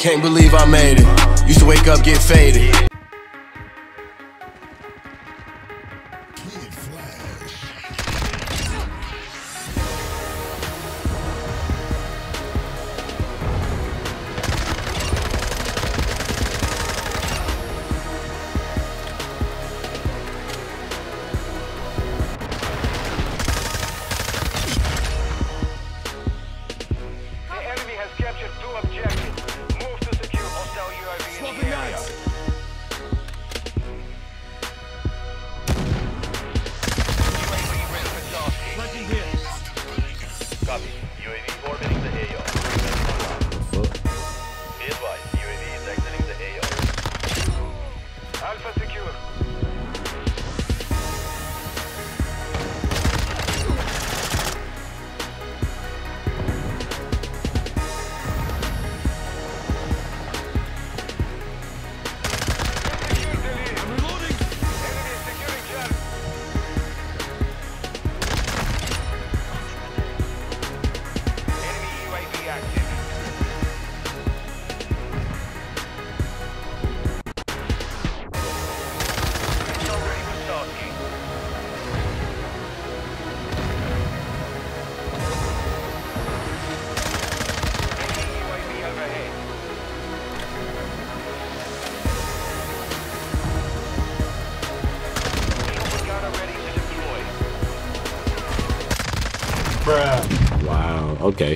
Can't believe I made it. Used to wake up, get faded. Copy. UAV orbiting the AO. Be advised, UAV is exiting the AO. Alpha secure. Wow, okay.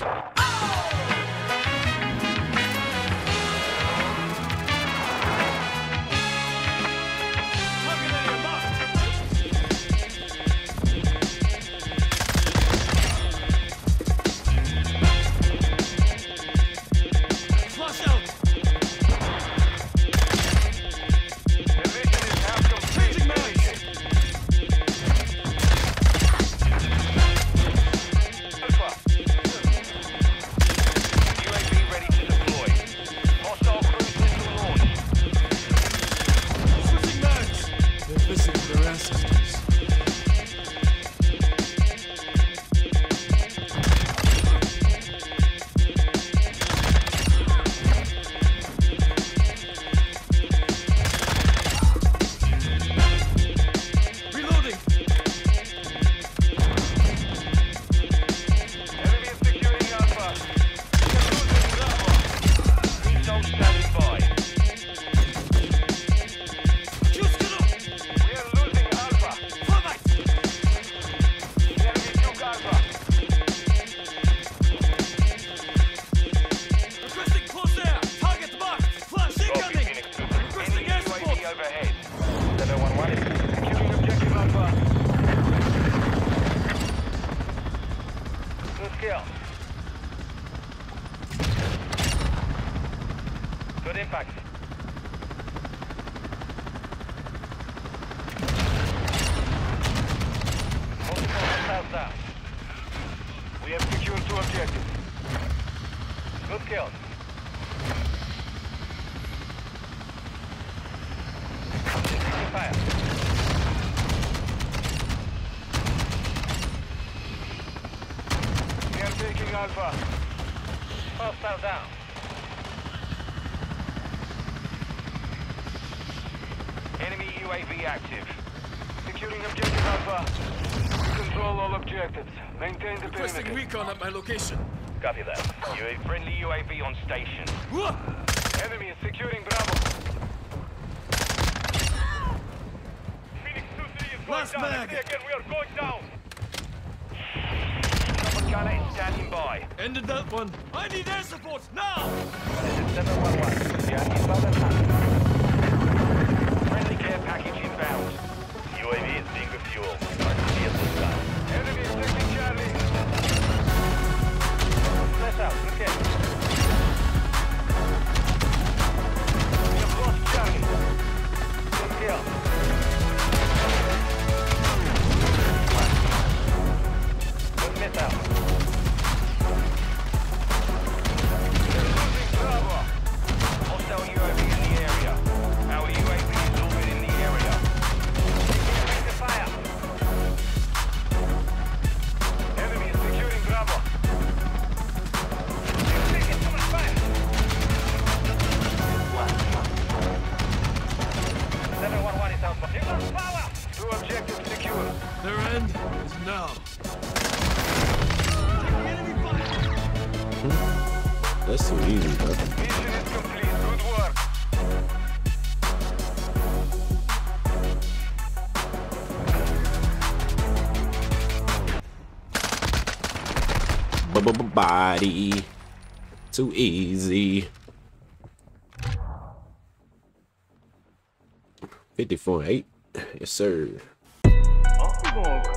Good impact. Multiple hostiles down. We have secured 2 objectives. Good kill. Taking fire. We are taking Alpha. Hostile down. Enemy UAV active. Securing objective Alpha. Control all objectives. Maintain the Requesting perimeter. recon at my location. Copy that. Friendly UAV on station. Enemy is securing Bravo. Phoenix 2-3 is going down. Mag. Again, we are going down. Propaganda is standing by. Ended that one. I need air support now! This is 711. We are inbound attack. Friendly care package inbound. UAV is being refueled. RTB at this time. Enemy is taking Charlie. Flash out. Okay. We have lost Charlie. Good kill. Good miss out. We're losing Bravo. that's too easy, bro. Mission is complete. Good work. Body. Too easy. 54.8. Yes, sir. I'm going